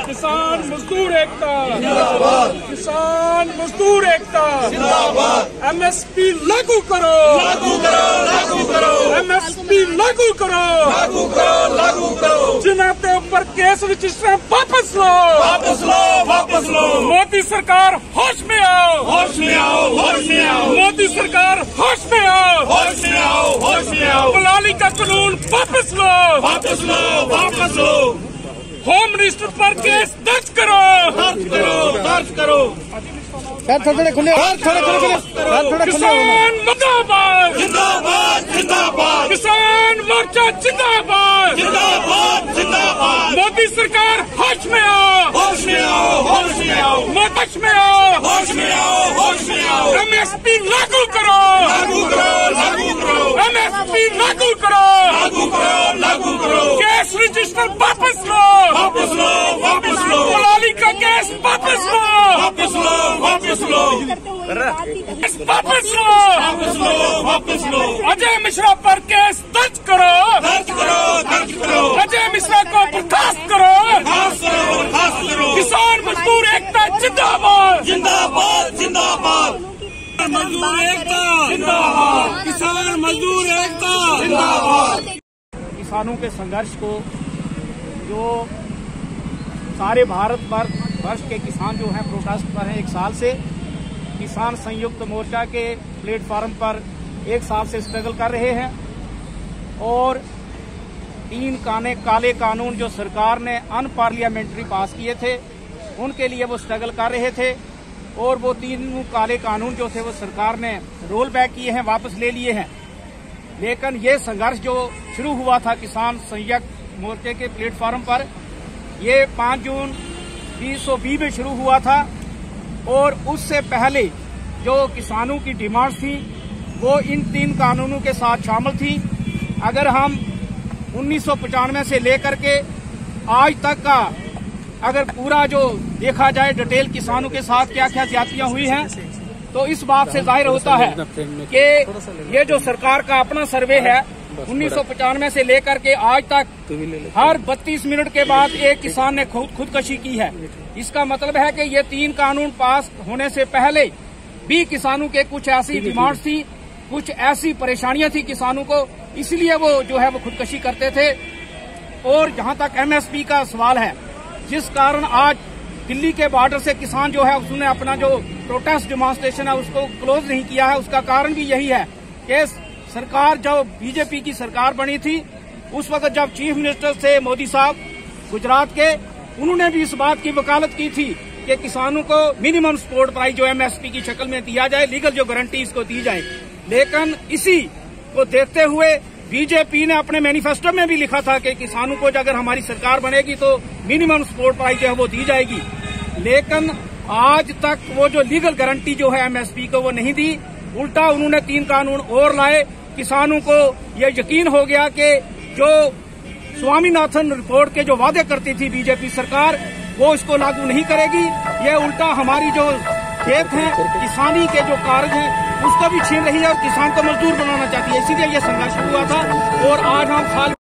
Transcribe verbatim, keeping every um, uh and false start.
किसान मजदूर एकता जिंदाबाद, किसान मजदूर एकता जिंदाबाद। एमएसपी लागू करो, लागू करो, लागू करो, एमएसपी लागू करो, लागू करो, लागू करो। जिन्हां के ऊपर केस रजिस्टर वापस लो, वापस लो, वापस लो। मोदी सरकार होश में आओ, होश में आओ, होश में आओ। मोदी सरकार होश में आओ, होश में आओ, होश में आओ। दलाली का कानून वापस लो, वापस लो, वापस लो। होम मिनिस्टर पर केस दर्ज करो, दर्ज करो, दर्ज करो। थोड़े खुले थोड़े खुले थोड़े किसान मुर्दाबाद, जिंदाबाद, जिंदाबाद। किसान मोर्चा जिंदाबाद, जिंदाबाद, जिंदाबाद। मोदी सरकार होश में आओ, होश में आओ, होश में आओ, होश में आओ, होश में आओ, होश में आओ। एमएसपी लागू करो, लागू करो, लागू करो, एमएसपी लागू करो, लागू करो, लागू करो। केस रजिस्टर वापस लो, वापस लो, वापस लो। दलाली का केस वापस लो, वापस लो, वापस लो, केस वापस लो, वापस लो, वापस लो। अजय मिश्रा पर केस दर्ज करो, दर्ज करो, दर्ज करो। अजय मिश्रा को बर्खास्त करो, खास करो, खास करो। किसान मजदूर एकता जिंदाबाद, जिंदाबाद, जिंदाबाद। मजदूर एकता जिंदाबाद, किसान मजदूर एकता जिंदाबाद। किसानों के संघर्ष को जो सारे भारत पर वर्ष के किसान जो हैं प्रोटेस्ट पर हैं एक साल से, किसान संयुक्त मोर्चा के प्लेटफार्म पर एक साल से स्ट्रगल कर रहे हैं और तीन काने काले कानून जो सरकार ने अनपार्लियामेंट्री पास किए थे उनके लिए वो स्ट्रगल कर रहे थे और वो तीन काले कानून जो थे वो सरकार ने रोल बैक किए हैं, वापस ले लिए हैं। लेकिन ये संघर्ष जो शुरू हुआ था किसान संयुक्त मोर्चे के प्लेटफार्म पर, ये पाँच जून बीस सौ बीस में शुरू हुआ था और उससे पहले जो किसानों की डिमांड थी वो इन तीन कानूनों के साथ शामिल थी। अगर हम उन्नीस सौ पचानवे से लेकर के आज तक का अगर पूरा जो देखा जाए डिटेल किसानों के साथ क्या क्या ज्यादतियां हुई हैं तो इस बात से जाहिर होता है कि ये जो सरकार का अपना सर्वे है उन्नीस सौ पचानवे से लेकर के आज तक हर बत्तीस मिनट के बाद एक किसान ने खुद खुदकशी की है। इसका मतलब है कि ये तीन कानून पास होने से पहले भी किसानों के कुछ ऐसी डिमांड थी, कुछ ऐसी परेशानियां थी किसानों को, इसलिए वो जो है वो खुदकशी करते थे। और जहां तक एमएसपी का सवाल है, जिस कारण आज दिल्ली के बॉर्डर से किसान जो है उसने अपना जो प्रोटेस्ट डेमोन्स्ट्रेशन है उसको क्लोज नहीं किया है, उसका कारण भी यही है कि सरकार जब बीजेपी की सरकार बनी थी उस वक्त जब चीफ मिनिस्टर थे मोदी साहब गुजरात के, उन्होंने भी इस बात की वकालत की थी कि किसानों को मिनिमम सपोर्ट प्राइस जो एमएसपी की शक्ल में दिया जाए, लीगल जो गारंटी इसको दी जाए। लेकिन इसी को देखते हुए बीजेपी ने अपने मैनिफेस्टो में भी लिखा था कि किसानों को अगर हमारी सरकार बनेगी तो मिनिमम सपोर्ट प्राइस जो है वो दी जाएगी। लेकिन आज तक वो जो लीगल गारंटी जो है एमएसपी को वो नहीं दी, उल्टा उन्होंने तीन कानून और लाए। किसानों को यह यकीन हो गया कि जो स्वामीनाथन रिपोर्ट के जो वादे करती थी बीजेपी सरकार वो इसको लागू नहीं करेगी, ये उल्टा हमारी जो खेत हैं किसानी के जो कार्य हैं उसको भी छीन रही है और किसान को मजदूर बनाना चाहती है। इसीलिए ये संघर्ष हुआ था और आज हम साल